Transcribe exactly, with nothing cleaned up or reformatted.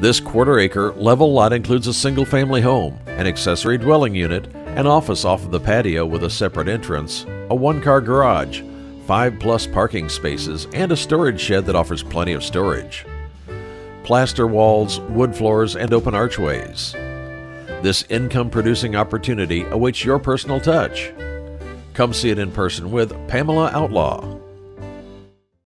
This quarter-acre level lot includes a single-family home, an accessory dwelling unit, an office off of the patio with a separate entrance, a one-car garage, five plus parking spaces, and a storage shed that offers plenty of storage. Plaster walls, wood floors, and open archways. This income-producing opportunity awaits your personal touch. Come see it in person with Pamela Outlaw.